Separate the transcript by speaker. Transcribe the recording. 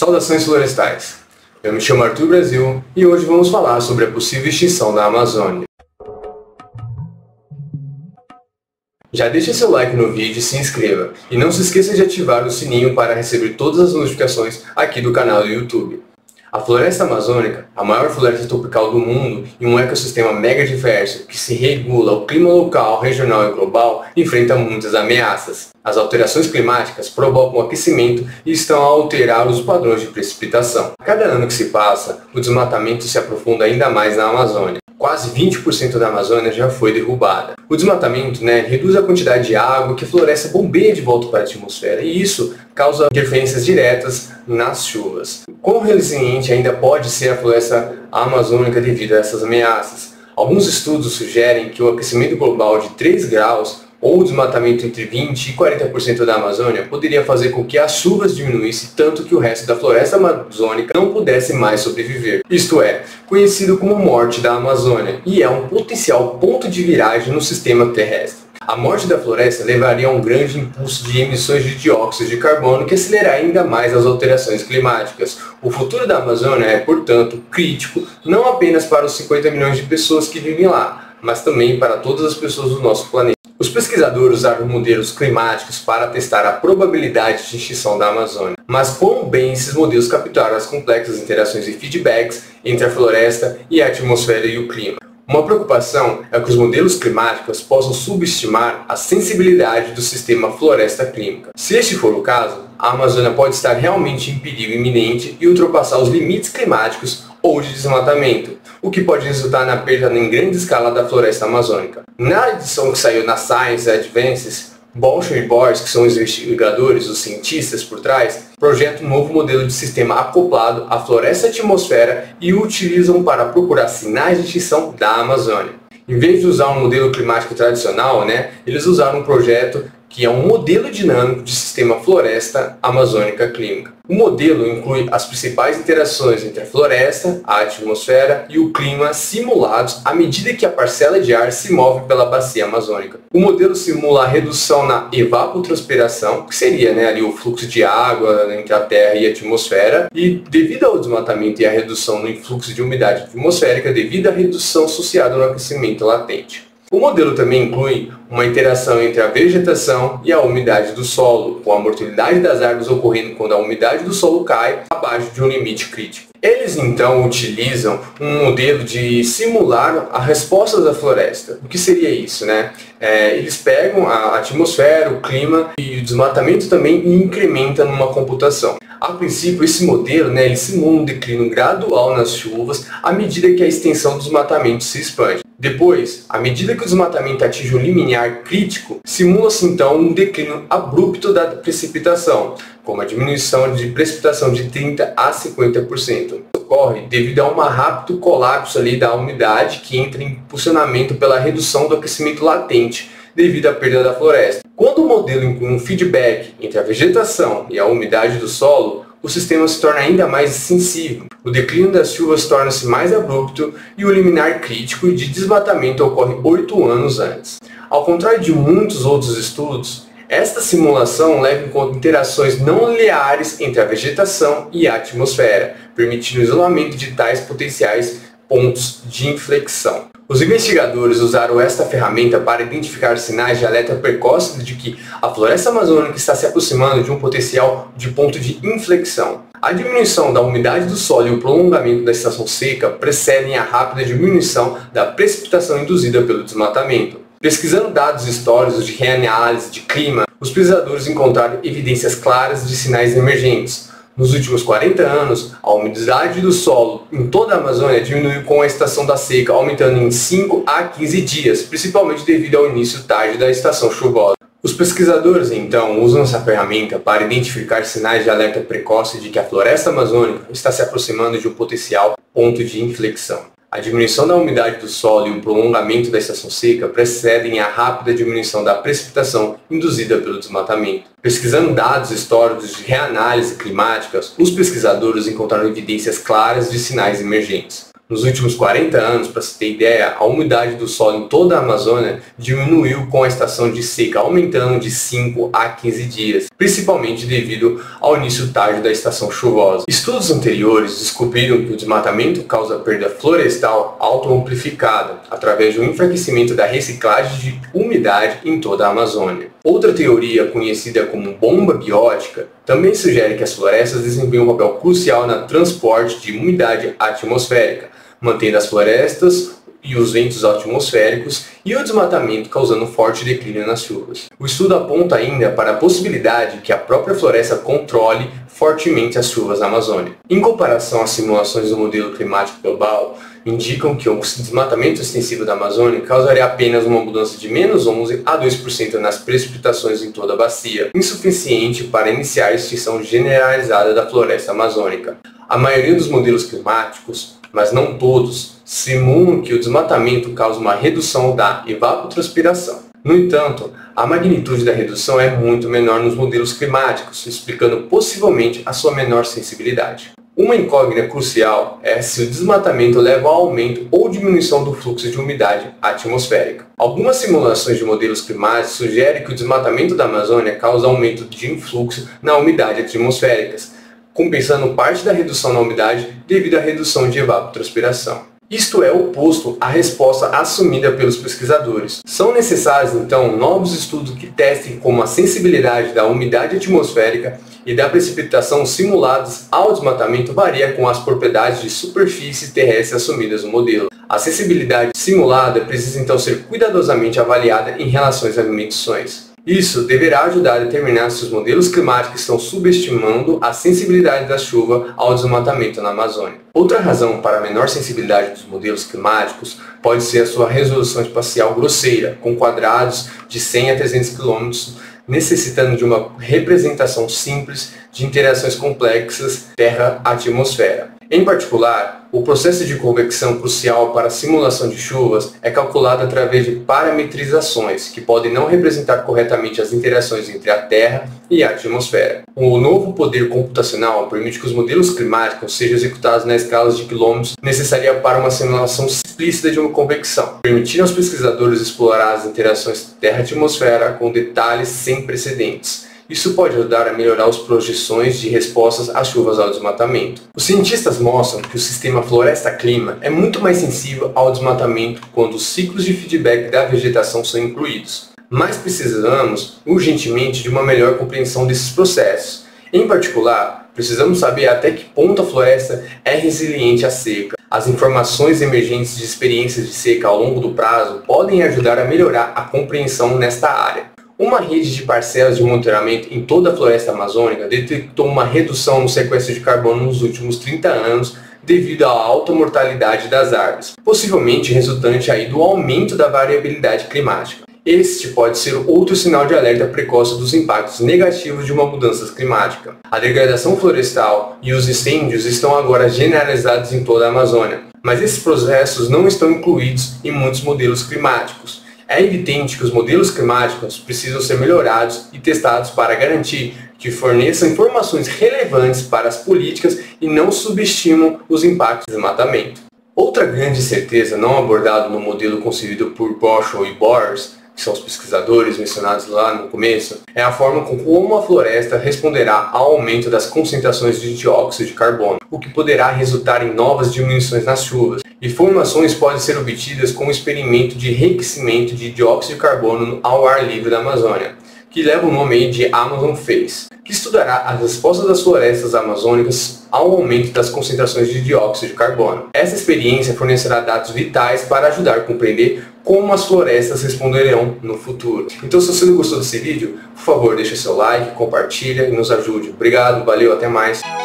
Speaker 1: Saudações florestais! Eu me chamo Arthur Brasil e hoje vamos falar sobre a possível extinção da Amazônia. Já deixa seu like no vídeo e se inscreva. E não se esqueça de ativar o sininho para receber todas as notificações aqui do canal do YouTube. A floresta amazônica, a maior floresta tropical do mundo e um ecossistema mega diverso que se regula ao clima local, regional e global, enfrenta muitas ameaças. As alterações climáticas provocam o aquecimento e estão a alterar os padrões de precipitação. A cada ano que se passa, o desmatamento se aprofunda ainda mais na Amazônia. Quase 20% da Amazônia já foi derrubada. O desmatamento reduz a quantidade de água que a floresta bombeia de volta para a atmosfera e isso causa interferências diretas nas chuvas. Quão resiliente ainda pode ser a floresta amazônica devido a essas ameaças? Alguns estudos sugerem que o aquecimento global de 3 graus ou o desmatamento entre 20% e 40% da Amazônia poderia fazer com que as chuvas diminuíssem tanto que o resto da floresta amazônica não pudesse mais sobreviver. Isto é, conhecido como morte da Amazônia, e é um potencial ponto de viragem no sistema terrestre. A morte da floresta levaria a um grande impulso de emissões de dióxido de carbono que acelerar ainda mais as alterações climáticas. O futuro da Amazônia é, portanto, crítico não apenas para os 50 milhões de pessoas que vivem lá, mas também para todas as pessoas do nosso planeta. Os pesquisadores usaram modelos climáticos para testar a probabilidade de extinção da Amazônia. Mas quão bem esses modelos captaram as complexas interações e feedbacks entre a floresta e a atmosfera e o clima? Uma preocupação é que os modelos climáticos possam subestimar a sensibilidade do sistema floresta-clima. Se este for o caso, a Amazônia pode estar realmente em perigo iminente e ultrapassar os limites climáticos ou de desmatamento, o que pode resultar na perda em grande escala da floresta amazônica. Na edição que saiu na Science Advances, Boucher e Boyce, que são os investigadores, os cientistas por trás, projetam um novo modelo de sistema acoplado à floresta-atmosfera e o utilizam para procurar sinais de extinção da Amazônia. Em vez de usar um modelo climático tradicional, eles usaram um projeto que é um modelo dinâmico de sistema floresta amazônica clínica. O modelo inclui as principais interações entre a floresta, a atmosfera e o clima simulados à medida que a parcela de ar se move pela bacia amazônica. O modelo simula a redução na evapotranspiração, que seria ali o fluxo de água entre a terra e a atmosfera, e devido ao desmatamento e à redução no influxo de umidade atmosférica devido à redução associada ao aquecimento latente. O modelo também inclui uma interação entre a vegetação e a umidade do solo, com a mortalidade das árvores ocorrendo quando a umidade do solo cai abaixo de um limite crítico. Eles então utilizam um modelo de simular a resposta da floresta. O que seria isso? Eles pegam a atmosfera, o clima e o desmatamento também e incrementam numa computação. A princípio, esse modelo ele simula um declínio gradual nas chuvas à medida que a extensão do desmatamento se expande. Depois, à medida que o desmatamento atinge um limiar crítico, simula-se então um declínio abrupto da precipitação, como a diminuição de precipitação de 30% a 50%. Ocorre devido a um rápido colapso da umidade que entra em funcionamento pela redução do aquecimento latente devido à perda da floresta. Quando o modelo inclui um feedback entre a vegetação e a umidade do solo, o sistema se torna ainda mais sensível. O declínio das chuvas torna-se mais abrupto e o limiar crítico de desmatamento ocorre 8 anos antes. Ao contrário de muitos outros estudos, esta simulação leva em conta interações não lineares entre a vegetação e a atmosfera, permitindo o isolamento de tais potenciais pontos de inflexão. Os investigadores usaram esta ferramenta para identificar sinais de alerta precoce de que a floresta amazônica está se aproximando de um potencial de ponto de inflexão. A diminuição da umidade do solo e o prolongamento da estação seca precedem a rápida diminuição da precipitação induzida pelo desmatamento. Pesquisando dados históricos de reanálise de clima, os pesquisadores encontraram evidências claras de sinais emergentes. Nos últimos 40 anos, a umidade do solo em toda a Amazônia diminuiu com a estação da seca, aumentando em 5 a 15 dias, principalmente devido ao início tarde da estação chuvosa. Os pesquisadores, então, usam essa ferramenta para identificar sinais de alerta precoce de que a floresta amazônica está se aproximando de um potencial ponto de inflexão. A diminuição da umidade do solo e o prolongamento da estação seca precedem a rápida diminuição da precipitação induzida pelo desmatamento. Pesquisando dados históricos de reanálise climáticas, os pesquisadores encontraram evidências claras de sinais emergentes. Nos últimos 40 anos, para se ter ideia, a umidade do solo em toda a Amazônia diminuiu com a estação de seca aumentando de 5 a 15 dias, principalmente devido ao início tardio da estação chuvosa. Estudos anteriores descobriram que o desmatamento causa perda florestal auto-amplificada, através do enfraquecimento da reciclagem de umidade em toda a Amazônia. Outra teoria, conhecida como bomba biótica, também sugere que as florestas desempenham um papel crucial no transporte de umidade atmosférica, mantendo as florestas e os ventos atmosféricos e o desmatamento causando forte declínio nas chuvas. O estudo aponta ainda para a possibilidade que a própria floresta controle fortemente as chuvas na Amazônia. Em comparação às simulações do modelo climático global, indicam que o desmatamento extensivo da Amazônia causaria apenas uma mudança de menos 11 a 2% nas precipitações em toda a bacia, insuficiente para iniciar a extinção generalizada da floresta amazônica. A maioria dos modelos climáticos, mas não todos, simulam que o desmatamento causa uma redução da evapotranspiração. No entanto, a magnitude da redução é muito menor nos modelos climáticos, explicando possivelmente a sua menor sensibilidade. Uma incógnita crucial é se o desmatamento leva ao aumento ou diminuição do fluxo de umidade atmosférica. Algumas simulações de modelos climáticos sugerem que o desmatamento da Amazônia causa aumento de influxo na umidade atmosférica, compensando parte da redução na umidade devido à redução de evapotranspiração. Isto é oposto à resposta assumida pelos pesquisadores. São necessários, então, novos estudos que testem como a sensibilidade da umidade atmosférica e da precipitação simuladas ao desmatamento varia com as propriedades de superfície terrestre assumidas no modelo. A sensibilidade simulada precisa então ser cuidadosamente avaliada em relação às medições. Isso deverá ajudar a determinar se os modelos climáticos estão subestimando a sensibilidade da chuva ao desmatamento na Amazônia. Outra razão para a menor sensibilidade dos modelos climáticos pode ser a sua resolução espacial grosseira, com quadrados de 100 a 300 km, necessitando de uma representação simples de interações complexas Terra-atmosfera. Em particular, o processo de convecção crucial para a simulação de chuvas é calculado através de parametrizações, que podem não representar corretamente as interações entre a Terra e a atmosfera. O novo poder computacional permite que os modelos climáticos sejam executados na escala de quilômetros necessária para uma simulação explícita de uma convecção, permitindo aos pesquisadores explorar as interações Terra-atmosfera com detalhes sem precedentes. Isso pode ajudar a melhorar as projeções de respostas às chuvas ao desmatamento. Os cientistas mostram que o sistema floresta-clima é muito mais sensível ao desmatamento quando os ciclos de feedback da vegetação são incluídos. Mas precisamos urgentemente de uma melhor compreensão desses processos. Em particular, precisamos saber até que ponto a floresta é resiliente à seca. As informações emergentes de experiências de seca ao longo do prazo podem ajudar a melhorar a compreensão nesta área. Uma rede de parcelas de monitoramento em toda a floresta amazônica detectou uma redução no sequestro de carbono nos últimos 30 anos devido à alta mortalidade das árvores, possivelmente resultante aí do aumento da variabilidade climática. Este pode ser outro sinal de alerta precoce dos impactos negativos de uma mudança climática. A degradação florestal e os incêndios estão agora generalizados em toda a Amazônia, mas esses processos não estão incluídos em muitos modelos climáticos. É evidente que os modelos climáticos precisam ser melhorados e testados para garantir que forneçam informações relevantes para as políticas e não subestimam os impactos do desmatamento. Outra grande certeza não abordada no modelo concebido por Boschel e Bors, que são os pesquisadores mencionados lá no começo, é a forma como a floresta responderá ao aumento das concentrações de dióxido de carbono, o que poderá resultar em novas diminuições nas chuvas. Informações podem ser obtidas com o experimento de enriquecimento de dióxido de carbono ao ar livre da Amazônia, que leva o nome de Amazon Phase, que estudará as respostas das florestas amazônicas ao aumento das concentrações de dióxido de carbono. Essa experiência fornecerá dados vitais para ajudar a compreender como as florestas responderão no futuro. Então, se você gostou desse vídeo, por favor, deixe seu like, compartilha e nos ajude. Obrigado, valeu, até mais.